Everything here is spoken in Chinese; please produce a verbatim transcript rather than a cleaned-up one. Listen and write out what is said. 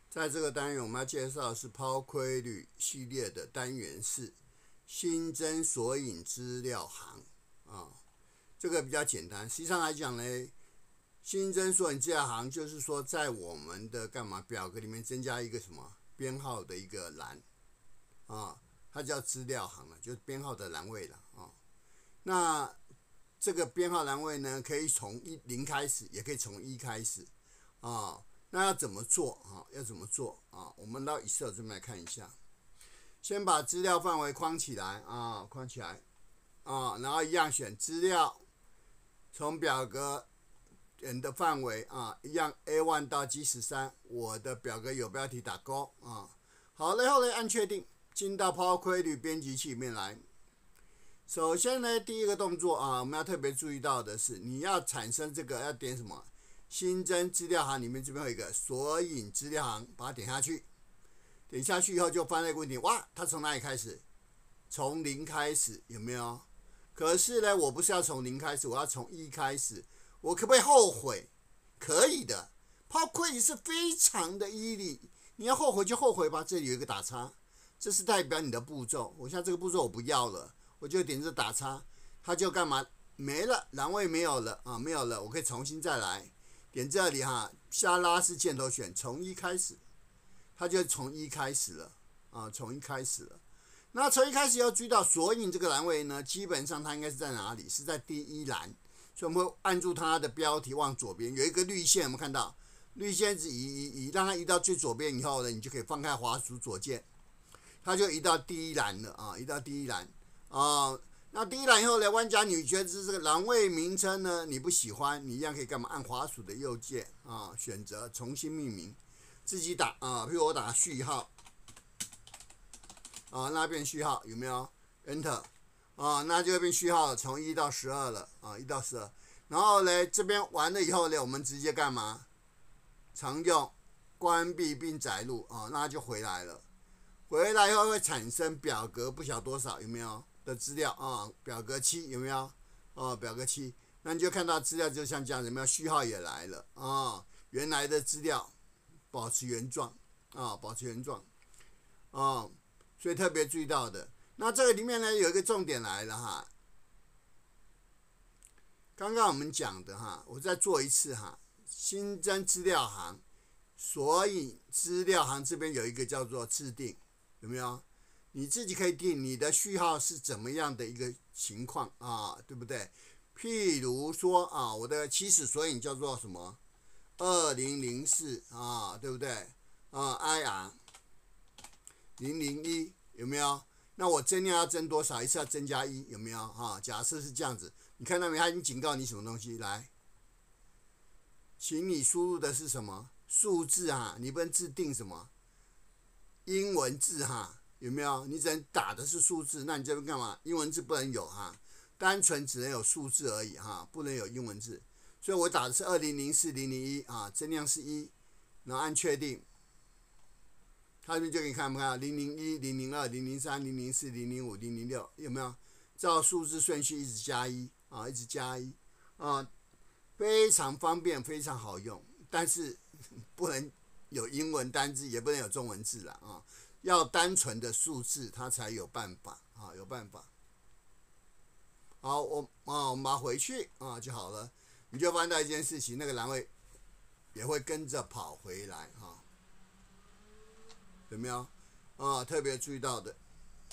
在这个单元，我们要介绍的是抛亏率系列的单元四新增索引资料行啊，这个比较简单。实际上来讲呢，新增索引资料行就是说，在我们的干嘛表格里面增加一个什么编号的一个栏啊，它叫资料行了，就是编号的栏位了啊。那这个编号栏位呢，可以从一零开始，也可以从一开始啊。那要怎么做啊？要怎么做啊？我们到 Excel 这边来看一下。先把资料范围框起来啊，框起来啊，然后一样选资料，从表格人的范围啊，一样 A 一 到 G 十三，我的表格有标题打勾啊。好了后呢，按确定，进到抛亏率编辑器里面来。首先呢，第一个动作啊，我们要特别注意到的是，你要产生这个要点什么？新增资料行里面这边有一个索引资料行，把它点下去。点下去以后就发现一个问题，哇，它从哪里开始？从零开始，有没有？可是呢，我不是要从零开始，我要从一开始。我可不可以后悔？可以的。抛亏是非常的依理，你要后悔就后悔吧。这里有一个打叉，这是代表你的步骤。我像这个步骤我不要了，我就点这打叉，它就干嘛？没了，栏位没有了啊，没有了，我可以重新再来。点这里哈，下拉式箭头选从一开始，它就从一开始了啊，从一开始了。那从一开始要注意到索引这个栏位呢，基本上它应该是在哪里？是在第一栏，所以我们会按住它的标题往左边，有一个绿线，我们看到绿线是移移移，让它移到最左边以后呢，你就可以放开滑鼠左键，它就移到第一栏了啊，移到第一栏啊。那第一栏以后呢，玩家你觉得这个栏位名称呢你不喜欢，你一样可以干嘛？按滑鼠的右键啊，选择重新命名，自己打啊，譬如我打序号啊，那变序号有没有 ？Enter 啊，那就变序号从一到十二了啊，一到十二。然后呢，这边完了以后呢，我们直接干嘛？常用关闭并载入啊，那就回来了。回来以后会产生表格不晓多少有没有？的资料啊，表格七有没有？哦，表格七，那你就看到资料就像这样，有没有？序号也来了啊，原来的资料保持原状啊，保持原状啊，所以特别注意到的。那这个里面呢有一个重点来了哈，刚刚我们讲的哈，我再做一次哈，新增资料行，所以资料行这边有一个叫做制定，有没有？你自己可以定你的序号是怎么样的一个情况啊，对不对？譬如说啊，我的起始索引叫做什么？二零零四啊，对不对？啊 ，I R 零零一有没有？那我增量要增多少？一次要增加一，有没有？啊，假设是这样子，你看到没？他已经警告你什么东西？来，请你输入的是什么数字啊？你不能自定什么英文字哈？有没有？你只能打的是数字，那你这边干嘛？英文字不能有哈，单纯只能有数字而已哈，不能有英文字。所以我打的是二零零四零零一啊，增量是一，然后按确定，它这边就给你看不看？零零一、零零二、零零三、零零四、零零五、零零六，有没有？照数字顺序一直加一啊，一直加一啊，非常方便，非常好用，但是不能有英文单字，也不能有中文字了啊。要单纯的数字，它才有办法啊，有办法。好，我啊，我们把它回去啊就好了。你就发现到一件事情，那个栏位也会跟着跑回来哈，有没有？啊，特别注意到的。